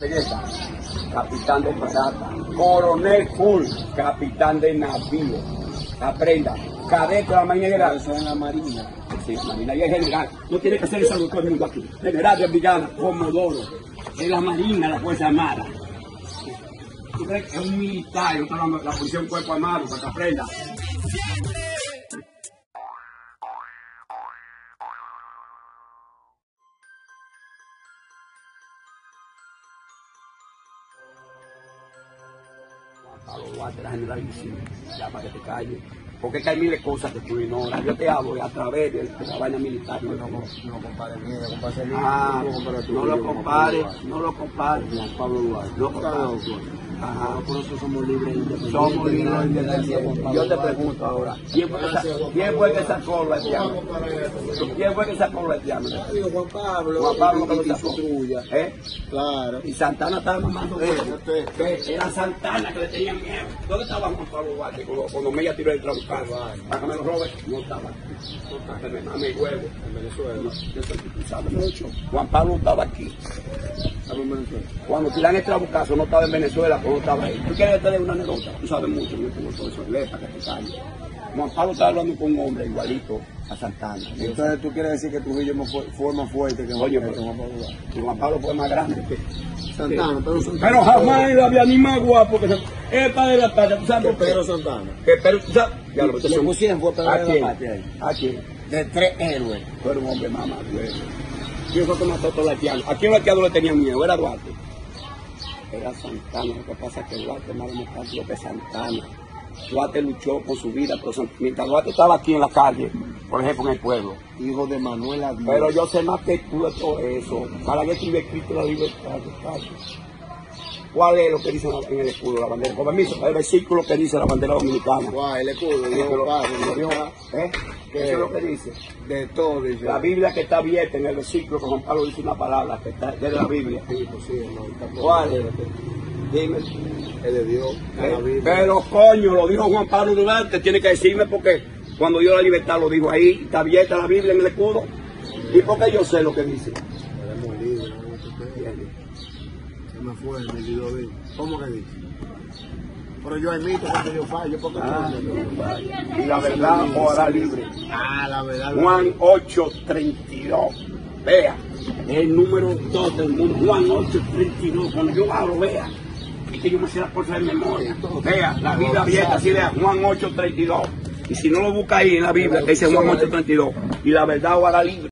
Capitán de fragata, coronel full, capitán de navío. Aprenda, cadete de la Marina General. Eso en la Marina. Sí, la Marina y el general. No tiene que ser ese todo el mundo aquí. General de brigada, comodoro. Es la Marina, la Fuerza Armada. ¿Tú crees que es un militar? La policía es un cuerpo armado para que aprenda. A los guantes, la generalísima, ya para que te calles. Porque es que hay miles de cosas que tú ignoras. Yo te hablo a través de la vaina militar. No compares miedo, compare no lo compares, no lo compares. Pablo Duarte. No compares. Ajá. Por eso somos libres independientes. Somos libres independientes. Yo te pregunto ahora, ¿quién fue que sacó los haitianos? ¿Quién fue que sacó los haitianos? Juan Pablo. Juan Pablo que lo y sacó. su trulla. Claro. Y Santana estaba mamando. Era Santana que le tenían miedo. ¿Dónde estaba Juan Pablo Duarte cuando Mella tiró el trabucazo? Para que me lo robe. No estaba aquí. Me mame el huevo. En Venezuela. Yo sé mucho. Juan Pablo estaba aquí. Estamos en Venezuela. Cuando tiran el trabucazo no estaba en Venezuela, no estaba ahí. ¿Tú quieres que te dé una anécdota? Tú sabes mucho, yo tengo todo eso, lee para que te calles. Juan Pablo estaba hablando con un hombre igualito a Santana. Entonces tú quieres decir que Trujillo fue más fuerte que Oye, Juan Pablo Duarte. Y Juan Pablo fue más grande que Santana, pero jamás él había ni más guapo que Santana. El padre de la patria, ¿tú sabes por qué? Pedro Santana. Que Pedro, ¿tú sabes? Ya lo Le pusieron fue Pedro de la Patria ahí. ¿A quién? De 3 héroes. Tú eres un hombre mamá, güey. ¿Quién fue que mató a todos los haitianos? ¿A quién los haitianos le tenían miedo? Era Duarte. Era Santana. Lo que pasa es que Duarte más democrático que Santana. Duarte luchó por su vida, pero mientras Duarte estaba aquí en la calle, por ejemplo en el pueblo. Hijo de Manuel Díaz. Pero yo sé más que tú de todo eso. Para que escribe Cristo la libertad. ¿Cuál es lo que dice en el escudo de la bandera? Con permiso, el versículo que dice la bandera dominicana. Guau, el escudo. Eso es lo que dice. De todo dice. La Biblia que está abierta en el versículo que Juan Pablo dice una palabra que está de la Biblia. Sí, pues sí, no, ¿Cuál es? Dime. Es de Dios. La Biblia. Pero coño, lo dijo Juan Pablo Duarte, tiene que decirme porque cuando dio la libertad lo dijo ahí, está abierta la Biblia en el escudo. ¿Y por qué yo sé lo que dice? Seremos libres, ¿no? Se me fue, me olvidó de. ¿Cómo que dice? Pero yo admito que yo fallo, porque y la verdad os hará libre. la verdad. Juan 8:32. Vea, el número 2 del mundo. Juan 8:32. Cuando yo abro, vea. Y que yo me sé las cosas de memoria. Vea, la Biblia abierta, así vea, Juan 8:32. Y si no lo busca ahí en la Biblia, que dice Juan 8:32. Y la verdad os hará libre.